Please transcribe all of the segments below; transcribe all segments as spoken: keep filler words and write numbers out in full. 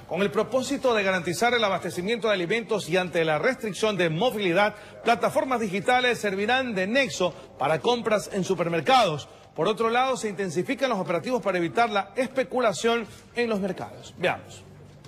Con el propósito de garantizar el abastecimiento de alimentos y ante la restricción de movilidad, plataformas digitales servirán de nexo para compras en supermercados. Por otro lado, se intensifican los operativos para evitar la especulación en los mercados. Veamos.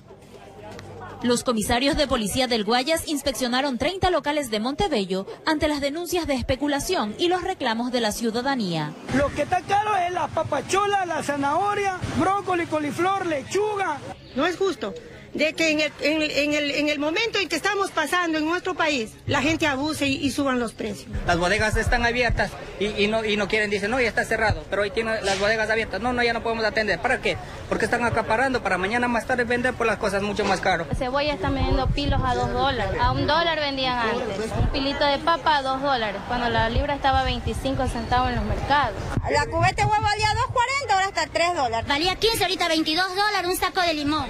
Los comisarios de policía del Guayas inspeccionaron treinta locales de Montebello ante las denuncias de especulación y los reclamos de la ciudadanía. Lo que está caro es la papachola, la zanahoria, brócoli, coliflor, lechuga. No es justo de que en el, en, el, en, el, en el momento en que estamos pasando en nuestro país, la gente abuse y, y suban los precios. Las bodegas están abiertas y, y, no, y no quieren, dicen, no, ya está cerrado, pero hoy tienen las bodegas abiertas. No, no, ya no podemos atender. ¿Para qué? Porque están acaparando para mañana más tarde vender por las cosas mucho más caro. Cebolla están vendiendo pilos a dos dólares. A un dólar vendían antes. Un pilito de papa a dos dólares, cuando la libra estaba a veinticinco centavos en los mercados. La cubeta de huevo valía dos cuarenta, ahora está tres dólares. Valía quince, ahorita veintidós dólares un saco de limón.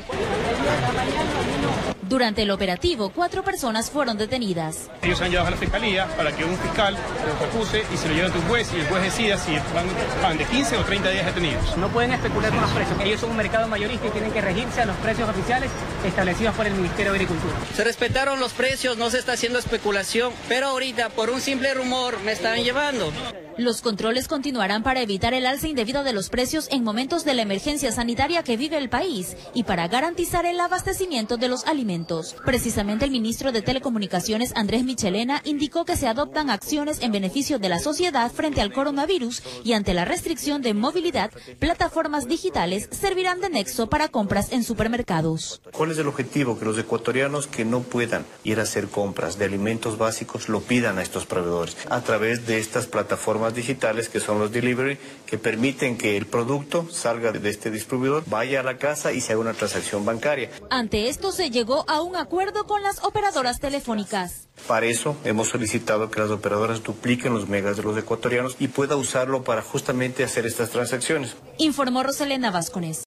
Durante el operativo, cuatro personas fueron detenidas. Ellos se han llevado a la fiscalía para que un fiscal los acuse y se lo lleve ante un juez y el juez decida si van, van de quince o treinta días detenidos. No pueden especular con los precios. Ellos son un mercado mayorista y tienen que regirse a los precios oficiales establecidos por el Ministerio de Agricultura. Se respetaron los precios, no se está haciendo especulación, pero ahorita por un simple rumor me están llevando. Los controles continuarán para evitar el alza indebida de los precios en momentos de la emergencia sanitaria que vive el país y para garantizar el abastecimiento de los alimentos. Precisamente el ministro de Telecomunicaciones, Andrés Michelena, indicó que se adoptan acciones en beneficio de la sociedad frente al coronavirus y ante la restricción de movilidad, plataformas digitales servirán de nexo para compras en supermercados. ¿Cuál es el objetivo? Que los ecuatorianos que no puedan ir a hacer compras de alimentos básicos lo pidan a estos proveedores a través de estas plataformas digitales que son los delivery, que permiten que el producto salga de este distribuidor, vaya a la casa y se haga una transacción bancaria. Ante esto se llegó a un acuerdo con las operadoras telefónicas. Para eso hemos solicitado que las operadoras dupliquen los megas de los ecuatorianos y pueda usarlo para justamente hacer estas transacciones. Informó Roselena Vázquez.